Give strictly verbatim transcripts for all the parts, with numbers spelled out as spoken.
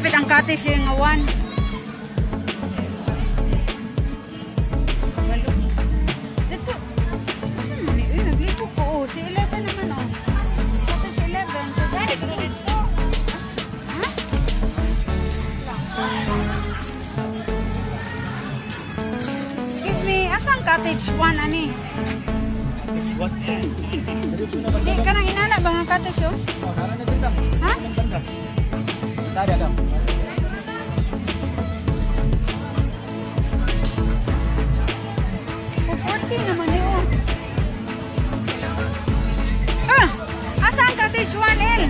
malapit ang cottage yung awan. Dito. Saan man eh? Uy, naglipo ko. Oh, si eleven naman oh. Cottage eleven. So, dahil ko dito. Ha? Excuse me, asang cottage one ani? Cottage one eh. Hindi ka nang inana ba nga cottage oh? Oh, naran na dito. Ha? Tadi ada. Oh, forty naman eh oh. Ah! Asang cottage one El?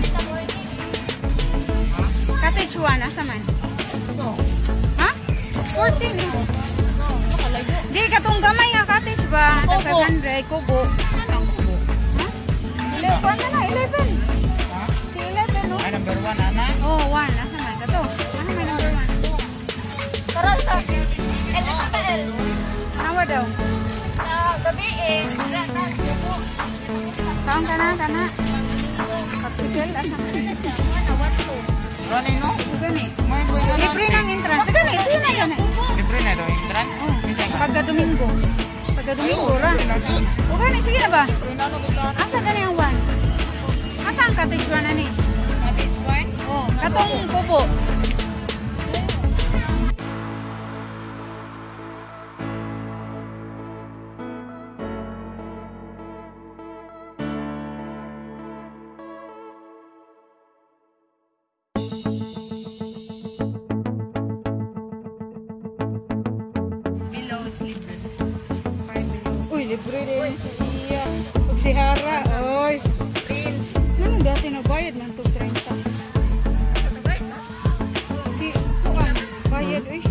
Cottage one, asa man? Ha? fourteen eh. Di, katong gamay nga cottage ba? five hundred, kubo. Ha? eleven na na, eleven. Si eleven, no? Ay, number one, ana. Oh, one. Asa man? Kato. Ano may number one? Karon sa L sa L. Awa daw. Sa gabi eh, Kaon ka na, ka na. Popsicle, asa man? Rani no? Gani. May boy na. Libre ng entrance. Gani, ito na yun. Libre na daw entrance. Minsan ka. Pagka Domingo. Pagka Domingo ra. O gani, sige na ba? Asa gani ang one? Asa ang cottage one ani? Cottage one? Oh, katong kubo. Below is libre. Uy, libre din. Iya. Pag si Hara, oy. Green. Nang dati nagbayad ng two thirty. Si, kuan, bayad, uy.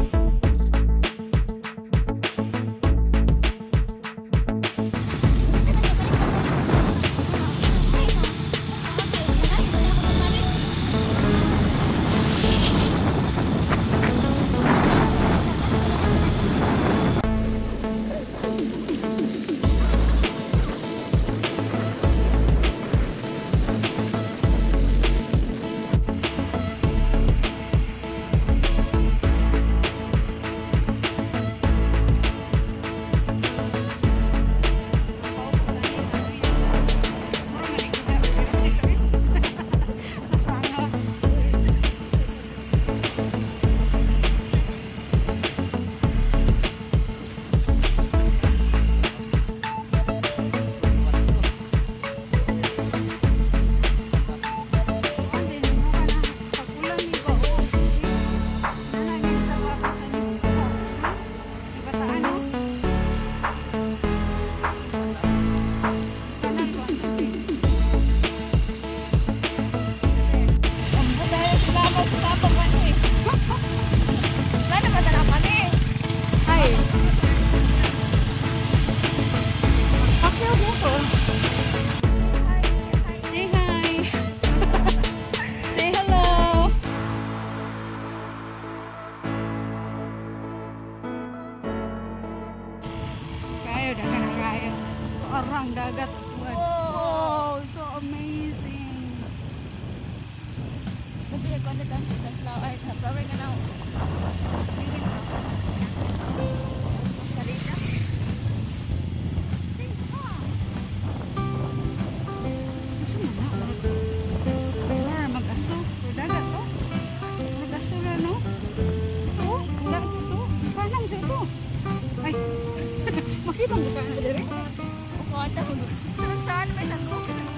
Orang dagat. Wow, so amazing. Sabi ko na lang sa flower, ay sa flower ka na. Sarita. Or mag-aso. Dagat to. Mag-aso na, no? Ito, wala ito. Parang siya ito. Ay, makita mo ka na diri? Kuwata ko. Saan may tango?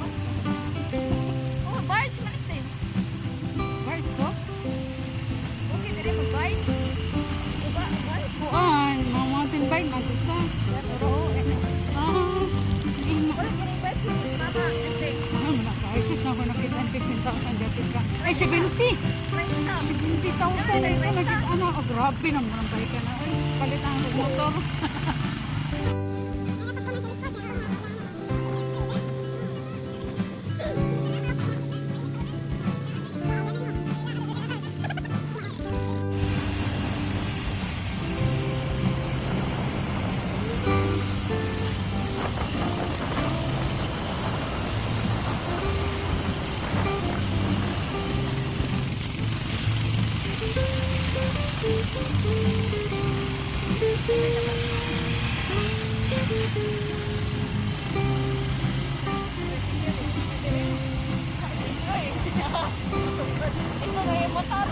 Oh, barge man ito. Barge to? Okay, dire mo barge. Diba, barge? Kuan, mga mountain bike na ito sa. Pero, ah, Oras mo yung barge. Mama, kasi. ano mo na ka? Isis na ako nakita ang fifteen thousand dapat ka. Ay, seventy! May stop. seventy thousand! Ay, nakita, ano, oh, grabe naman ang bike na. Ay, palitan ang motor. Ito na yung motor.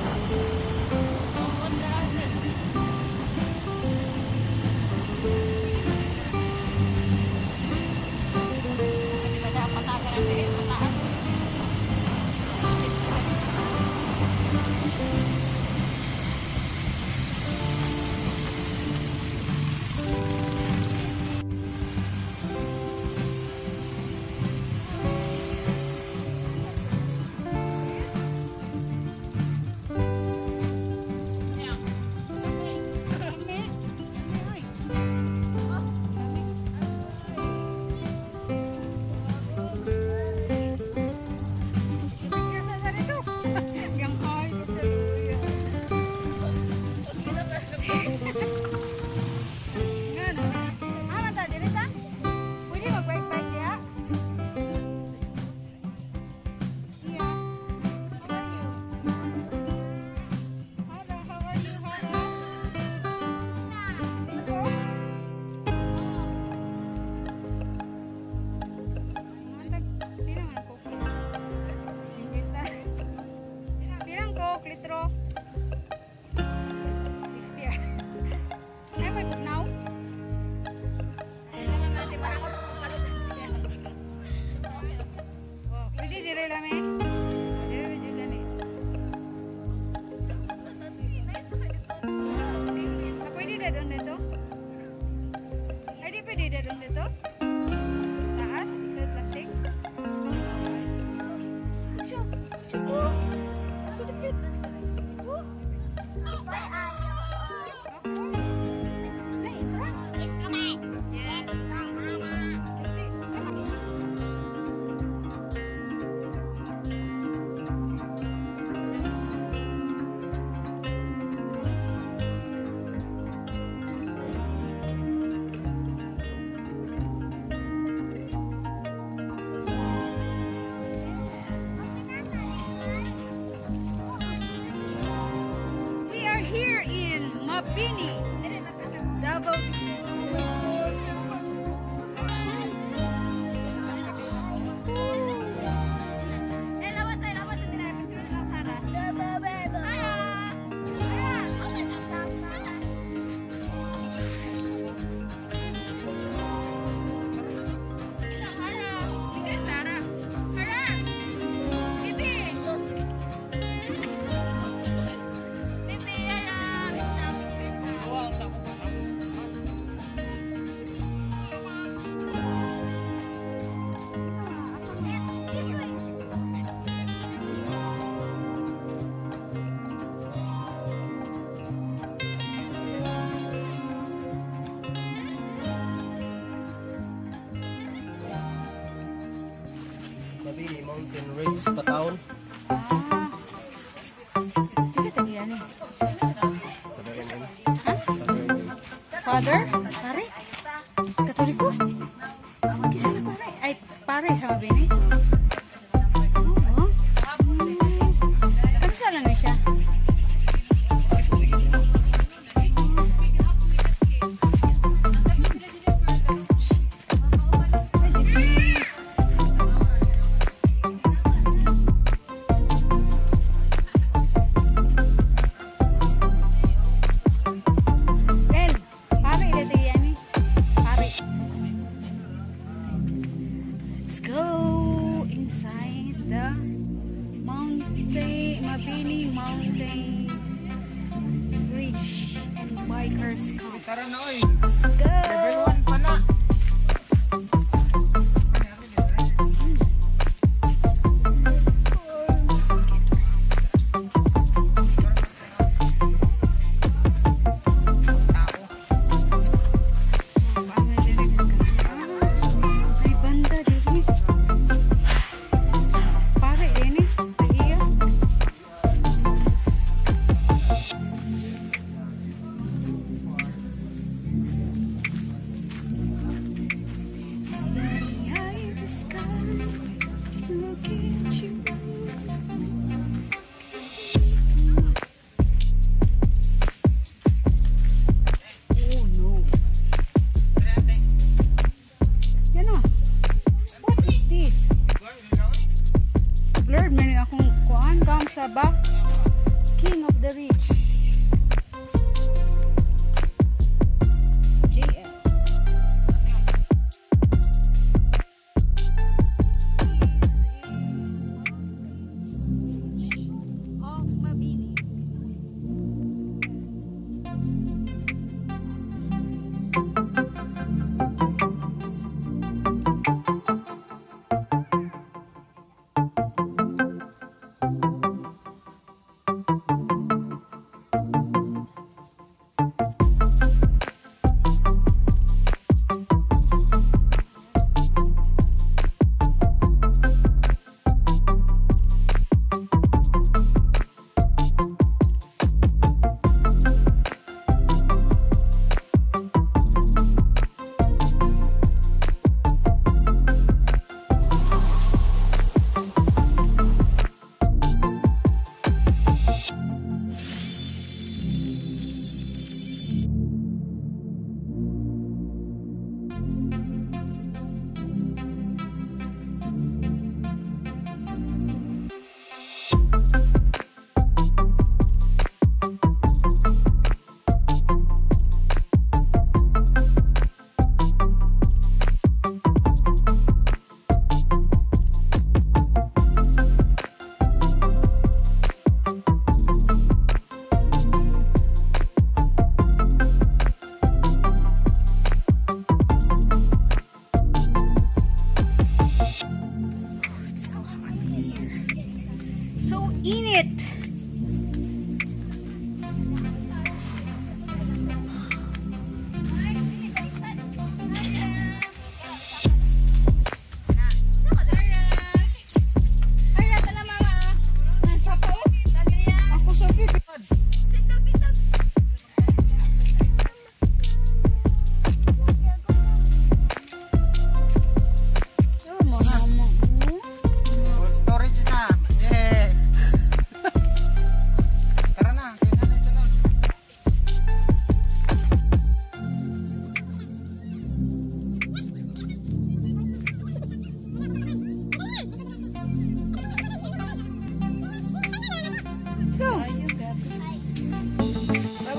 Mabini Mountain Range Pataon. Kasi tabi yan eh. Padarin yan. Father? Pare? Katoliko? Kisa na pare? Ay, pare sa mabini? Oo. Pagkasala na siya. Tara na oy. Let's go! Level one pa na. Ay, banda dito. Pare, ini. Iya.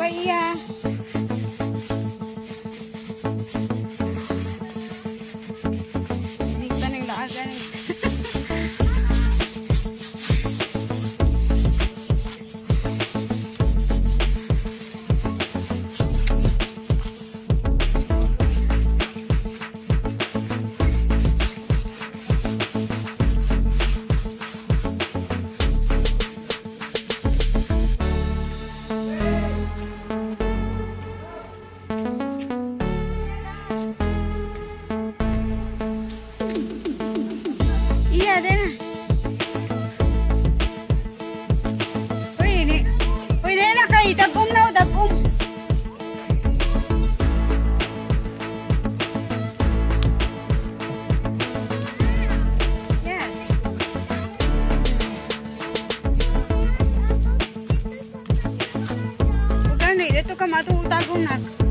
Ba iya? Hindi ka nang laagan eh. Iya, Dena. Uy, ini. Uy, Dena kay dagom na, dagom. Yes. Ugani, dito ka matutagong na.